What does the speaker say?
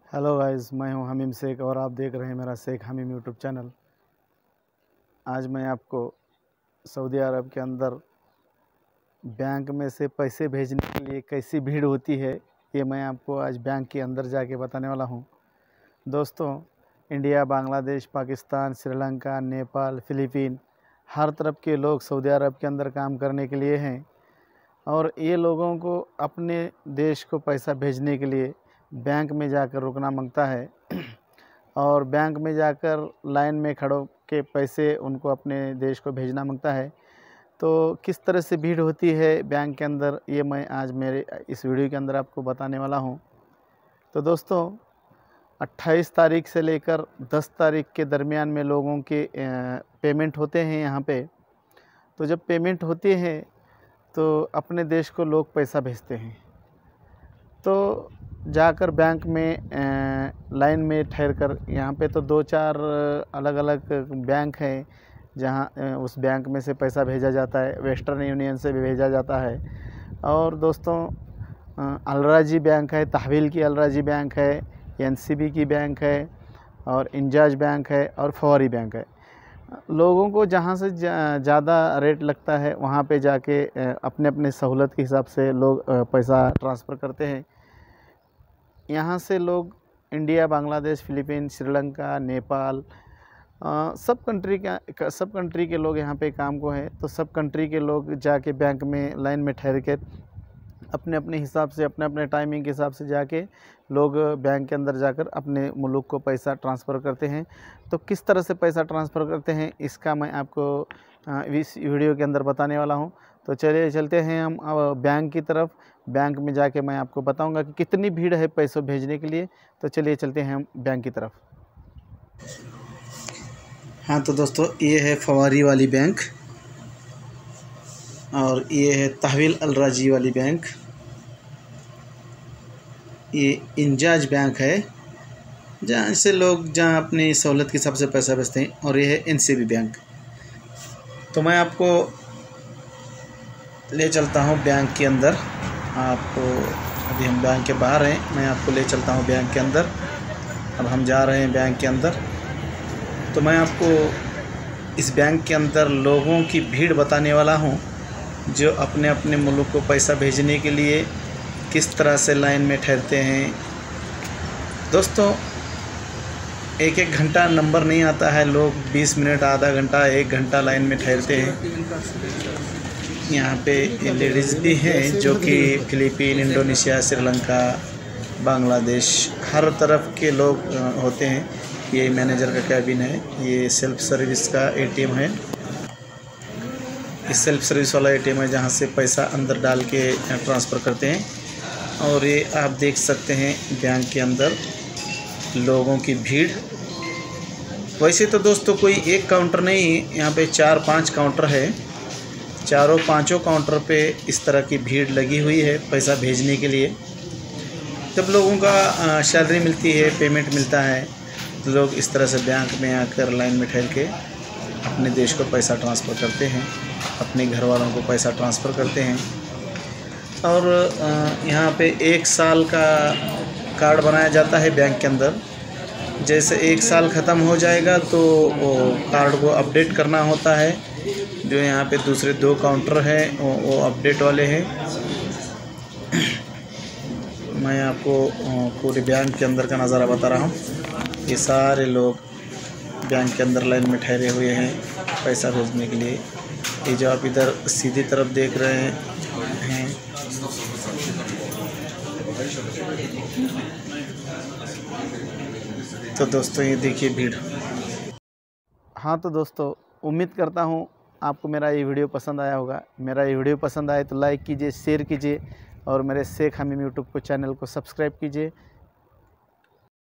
Hello guys, मैं हूं हमीम शेख और आप देख रहे हैं मेरा शेख हमीम यूट्यूब चैनल। आज मैं आपको सऊदी अरब के अंदर बैंक में से पैसे भेजने के लिए कैसी भीड़ होती है, ये मैं आपको आज बैंक के अंदर जाके बताने वाला हूं। दोस्तों, इंडिया, बांग्लादेश, पाकिस्तान, श्रीलंका, नेपाल, फ़िलीपीन, हर तरफ के लोग सऊदी अरब के अंदर काम करने के लिए हैं और ये लोगों को अपने देश को पैसा भेजने के लिए बैंक में जाकर रुकना मांगता है और बैंक में जाकर लाइन में खड़ो के पैसे उनको अपने देश को भेजना मांगता है। तो किस तरह से भीड़ होती है बैंक के अंदर, ये मैं आज मेरे इस वीडियो के अंदर आपको बताने वाला हूं। तो दोस्तों, 28 तारीख से लेकर 10 तारीख के दरमियान में लोगों के पेमेंट होते हैं यहाँ पे। तो जब पेमेंट होती है तो अपने देश को लोग पैसा भेजते हैं। तो जाकर बैंक में लाइन में ठहर कर, यहाँ पे तो 2-4 अलग अलग बैंक हैं जहाँ उस बैंक में से पैसा भेजा जाता है। वेस्टर्न यूनियन से भी भेजा जाता है। और दोस्तों, अलराजी बैंक है, तहवील की अलराजी बैंक है, एनसीबी की बैंक है और इंजाज बैंक है और फौरी बैंक है। लोगों को जहाँ से ज़्यादा रेट लगता है वहाँ पे जाके अपने अपने सहूलत के हिसाब से लोग पैसा ट्रांसफ़र करते हैं। यहाँ से लोग इंडिया, बांग्लादेश, फ़िलीपीन, श्रीलंका, नेपाल, सब कंट्री के लोग यहाँ पे काम को हैं। तो सब कंट्री के लोग जाके बैंक में लाइन में ठहर के अपने अपने हिसाब से, अपने अपने टाइमिंग के हिसाब से जाके लोग बैंक के अंदर जाकर अपने मुल्क को पैसा ट्रांसफ़र करते हैं। तो किस तरह से पैसा ट्रांसफ़र करते हैं इसका मैं आपको इस वीडियो के अंदर बताने वाला हूं। तो चलिए चलते हैं हम बैंक की तरफ। बैंक में जाके मैं आपको बताऊंगा कि कितनी भीड़ है पैसों भेजने के लिए। तो चलिए चलते हैं हम बैंक की तरफ। हाँ तो दोस्तों, ये है फवारी वाली बैंक और ये है तहवील अलराजी वाली बैंक। ये इंजाज बैंक है जहाँ से लोग अपनी सहूलत के हिसाब से पैसा भेजते हैं। और ये है एनसीबी बैंक। तो मैं आपको ले चलता हूँ बैंक के अंदर। आपको अभी हम बैंक के बाहर हैं, मैं आपको ले चलता हूँ बैंक के अंदर। अब हम जा रहे हैं बैंक के अंदर। तो मैं आपको इस बैंक के अंदर लोगों की भीड़ बताने वाला हूँ जो अपने अपने मुल्क को पैसा भेजने के लिए किस तरह से लाइन में ठहरते हैं। दोस्तों, एक एक घंटा नंबर नहीं आता है, लोग 20 मिनट, आधा घंटा, 1 घंटा लाइन में ठहरते हैं। यहाँ पे लेडीज़ भी हैं जो कि फ़िलीपीन, इंडोनेशिया, श्रीलंका, बांग्लादेश, हर तरफ के लोग होते हैं। ये मैनेजर का कैबिन है, ये सेल्फ सर्विस का एटीएम है। इस सेल्फ सर्विस वाला एटीएम है जहाँ से पैसा अंदर डाल के ट्रांसफ़र करते हैं। और ये आप देख सकते हैं बैंक के अंदर लोगों की भीड़। वैसे तो दोस्तों कोई एक काउंटर नहीं, यहाँ पे 4-5 काउंटर है। चारों पांचों काउंटर पे इस तरह की भीड़ लगी हुई है पैसा भेजने के लिए। जब लोगों का सैलरी मिलती है, पेमेंट मिलता है, तो लोग इस तरह से बैंक में आकर लाइन में ठहर के अपने देश को पैसा ट्रांसफ़र करते हैं, अपने घर वालों को पैसा ट्रांसफ़र करते हैं। और यहाँ पे 1 साल का कार्ड बनाया जाता है बैंक के अंदर। जैसे 1 साल ख़त्म हो जाएगा तो वो कार्ड को अपडेट करना होता है। जो यहाँ पे दूसरे 2 काउंटर हैं वो अपडेट वाले हैं। मैं आपको पूरे बैंक के अंदर का नज़ारा बता रहा हूँ। ये सारे लोग बैंक के अंदर लाइन में ठहरे हुए हैं पैसा भेजने के लिए। ये जो आप इधर सीधी तरफ देख रहे हैं, तो दोस्तों ये देखिए भीड़। हाँ तो दोस्तों, उम्मीद करता हूँ आपको मेरा ये वीडियो पसंद आया होगा। मेरा ये वीडियो पसंद आए तो लाइक कीजिए, शेयर कीजिए और मेरे शेख हमीम यूट्यूब को चैनल को सब्सक्राइब कीजिए।